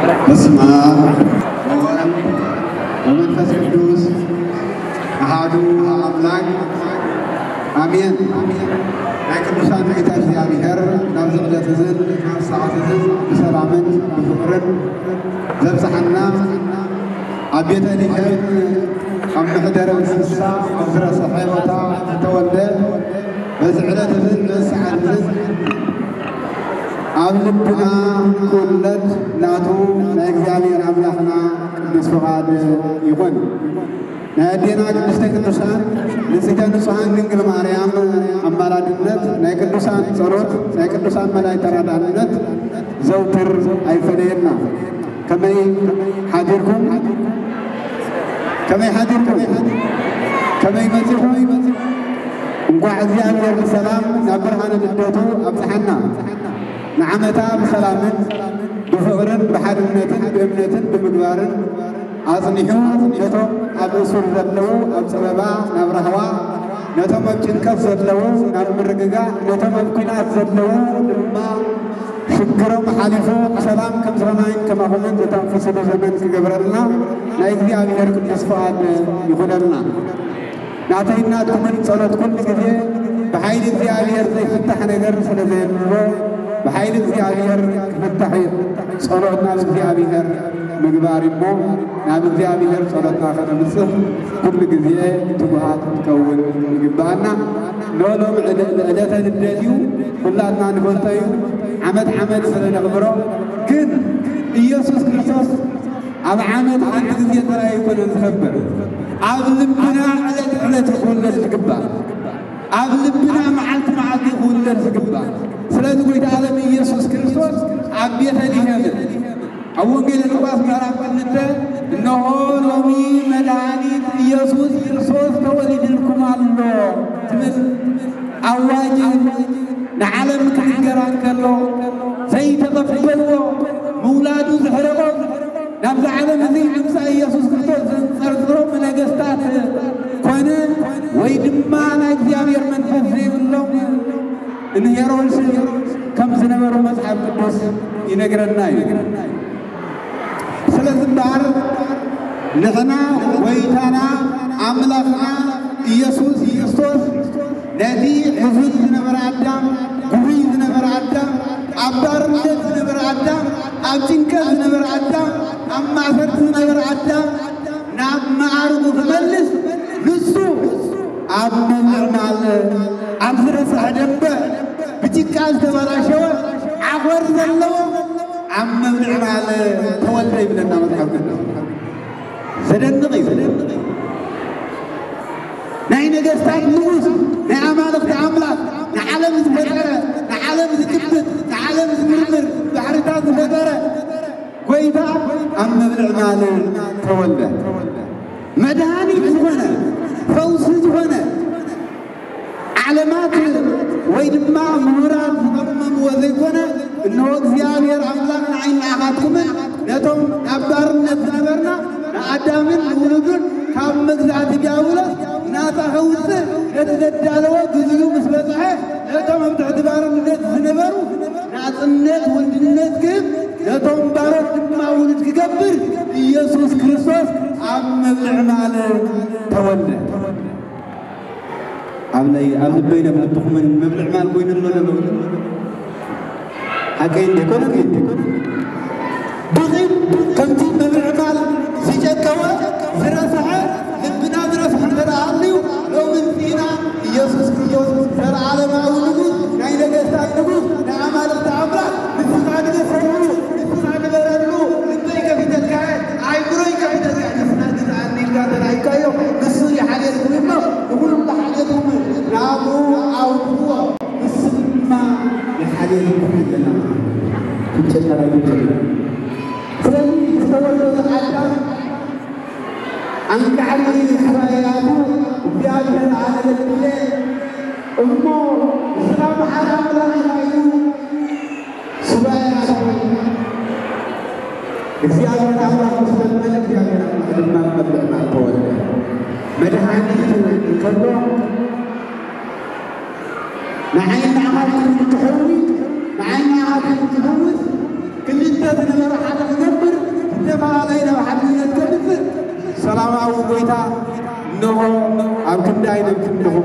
በስመ አብ ወወልድ ወመንፈስ ቅዱስ አሐዱ አምላክ አሜን። ናይ ቅዱሳን ጌታ እግዚአብሔር ናብ ዝዕለት እዝን ናብ ሰዓት እዝን ብሰላምን ብፍቅርን ዘብፅሐና ኣብ ቤተ ልሔም ኣብ ምሕደረ እንስሳ ኣብ ዝረሰሐ ቦታ ዝተወልደ በዚ ዕለት እዝን በሰዓት እዝን ኣብ ልብና ኩለት ናቱ ናይ እግዚአብሔር ኣምላኽና ቅዱስ ፍቓድ ይኹን። ናይ ኣዴና ቅድስተ ቅዱሳን ንጽሕተ ንጹሓን ድንግል ማርያም ኣማላድነት ናይ ቅዱሳን ጸሎት ናይ ቅዱሳን መላእክት ተራዳእነት ዘውትር ኣይፈለየና። ከመይ ሓዲርኩም ከመይ መጺኹም እንኳዕ እግዚአብሔር ብሰላም ናብ ብርሃነ ልደቱ ኣብፅሐና ንዓመታ ብሰላምን ብፍቕርን ብሓድነትን ብእምነትን ብምግባርን ኣጽኒሑ ነቶም ኣብ እሱር ዘለዉ ኣብ ፀበባ ናብ ራህዋ ነቶም ኣብ ጭንቀት ዘለዉ ናብ ምርግጋእ ነቶም ኣብ ኩናት ዘለዉ ድማ ሽግሮም ሓሊፉ ብሰላም ከም ዝረናይን ከማኹምን ዘተንፍስሉ ዘመን ክገብረልና ናይ እግዚአብሔር ቅዱስ ፍቓድ ይኹነልና። ናተይ ናትኩምን ጸሎት ኩሉ ግዜ ብሓይሊ እግዚአብሔር ዘይፍታሕ ነገር ስለ ዘየብሎ بحيل እግዚአብሔር ክፍታሕ ጸሎትና እግዚአብሔር ምግባር እሞ ናብ እግዚአብሔር ጸሎትና ከነብጽሕ ኩሉ ግዜ ትጉሃት ትከውን ይግባና። ሎሎም ዕለተ ልደትዩ ኩላትና ንፈልጠዩ ዓመት ዓመት ስለነኽብሮ ግን ኢየሱስ ክርስቶስ ኣብ ዓመት ሓንቲ ግዜ ጥራይ ኣይኮነን ዝኸብር ኣብ ልብና ዕለት ዕለት ክውለድ ዝግባእ ኣብ ልብና መዓልቲ መዓልቲ ክውለድ ዝግባእ ስለዚ ጎይታ ዓለም ኢየሱስ ክርስቶስ ኣብ ቤተ ልሔም ኣብ ወንጌል ሉቃስ ምዕራፍ 2 እነሆ ሎሚ መድኃኒት ኢየሱስ ክርስቶስ ተወሊድልኩም ኣሎ ትብል ኣዋጅ ንዓለም ክነገራ እንከሎ ዘይተቐበልዎ ምውላዱ ዝሕረቆም ናብዚ ዓለም እዚ ምምፃእ ኢየሱስ ክርስቶስ ዘንጸርጽሮም ነገሥታት ኮነ ወይ ድማ ናይ እግዚአብሔር መንፈስ ዘይብሎም እንሄሮልስ ከም ዝነበሩ መጽሓፍ ቅዱስ ይነግረና እዩ። ስለዚ እምበር ንሕና ጎይታና ኣምላኽና ኢየሱስ ክርስቶስ ነቲ ሕዙን ዝነበረ ኣዳም ጉሩይ ዝነበረ ኣዳም ኣብ ባርነት ዝነበረ ኣዳም ኣብ ጭንቀት ዝነበረ ኣዳም ኣብ ማእሰርቲ ዝነበረ ኣዳም ናብ መዓርጉ ክመልስ ንሱ ኣብ መምርማል ኣብ ዝረስሐ ደንበ ብጭቃ ዝተበላሸወ ዓኾር ዘለዎ ኣብ መምርማል ተወልደ ይብለና መጽሓፍ ቅዱስ። ዘደንቕ እዩ። ናይ ነገሥታት ንጉስ ናይ ኣማልኽቲ ኣምላኽ ንዓለም ዝፈጠረ ንዓለም ዝክብት ንዓለም ዝምርምር ባሕርታት ዝፈጠረ ጎይታ ኣብ መብልዕማል ተወልደ መድኃኒት ዝኾነ ፈውሲ ዝኾነ ዓለማት ወይ ድማ ምሁራን ዝቐመምዎ ዘይኮነ እነሆ እግዚአብሔር ኣምላኽ ንዓይኒ ንዓኻትኩምን ነቶም ኣብ ባርነት ዝነበርና ንኣዳምን ንውሉዱን ካብ መግዛእቲ ዲያብሎስ ናታ ከውፅእ ነቲ ዘዳለወ ግዝኡ ምስ በፅሐ ነቶም ኣብ ትሕቲ ባርነት ዝነበሩ ናጽነት ወልድነት ክህብ ነቶም ባሮት ድማ ውሉድ ክገብር ኢየሱስ ክርስቶስ ኣብ መብልዕማል ተወልደ። ኣብ ልበይ ነብልትኹምን መብልዕማል ኮይኑሎ ዘሎ ሓቀይ እንተይኮነ ብኺም ከምቲ መብልዕማል ዝጨቀወ ዝረስሐ ልብና ዝረስሐ እንተደኣልዩ ሎሚ ንሲና ኢየሱስ ክርስቶስ ዘለዓለማዊ ንጉስ ናይ ነገሥታት ንጉስ ናይ ኣማልኽቲ ኣምላኽ ንስኻ ንገሰሉ ንስኻ ንበረሉ ልበይ ከፊተልካየ ኣይምሮይ ከፊተልካየ ንስና ግዝኣኒ ኢልካ ተናይካዮ ንሱ ይሓልየልኩም እሞ ንኩሉ ሓልየልኩም ናብኡ ኣውድዎ ንሱ ድማ ይሓልየልኩም ኣለና ክንጨነራ ይጀምር። ስለዚ ዝተወለደ ኣዳም አንካሪ ሐራያቱ እግዚአብሔር አለለ እሞ ሰላም ሐራም ላይ ሱባኤ እግዚአብሔር አምላክ ስለመለ እግዚአብሔር አምላክ ተወለደ መድኃኒት ከሎ نعين عادي تحوي نعين عادي تحوي كل انت تنبر على نبر إنه أمكن دايما كنهم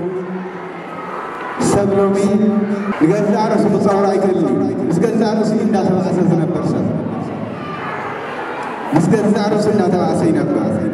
سبلومي لقد عرسوا بتصور أيكلني بس قد عرسوا إنها تبع أساسنا برسل بس قد عرسوا إنها تبع أساسنا برسل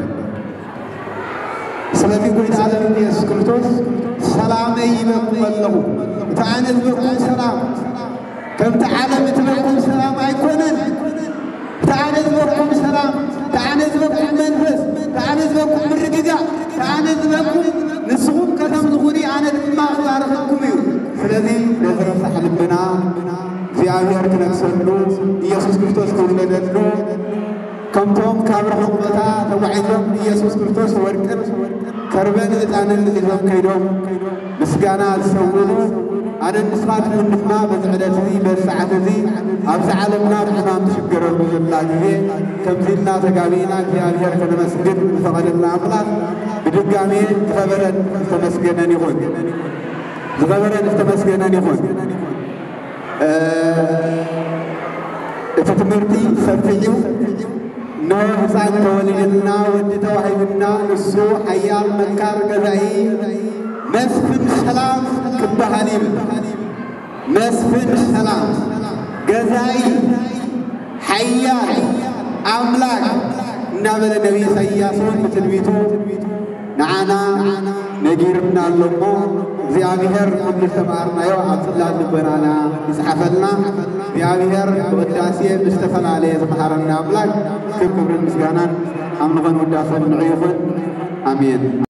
سلامي قلت على الناس كرتوس سلام أيبكم الله تعانذ بكم سلام كم تعلم تبكم سلام أيكونن تعانذ بكم سلام تعانذ بكم منفس تعانذ بكم الرجاء تعانذ بكم نسوم كلام نقولي أنا ما أعرفكم الذي نزل سحل بنا في عيار كنسلو يسوع كريستوس كلنا نلو كم توم كابرهم بتا توعدهم يسوع كريستوس وركن كربان إتانا إذا كيدهم مسجانا سووا أنا نسمع من ما بزعلتني بالساعة ذي أبزع عالمنا بحنا مشكر بجلنا ذي كم زلنا تقابينا في عيار كنسجد فقد النعمات بدقامي خبرا تمسجنا نقول خبرا تمسجنا نقول تتمرتي سرتيو نو حسان تولدنا ودي توحيدنا نسو حيال مكار قزعي مسفن سلام كبهانيم مسفن سلام قزعي حيال أملاك نعمل النبي سياسون بتلبيتو نعانا نجيرنا اللمو زيابيهر كل تمارنا يو عبد الله نبرانا يسحفلنا زيابيهر وداسية مستفل عليه سبحانه أملاك كبر المسجانان أمغن وداسة من عيوفن آمين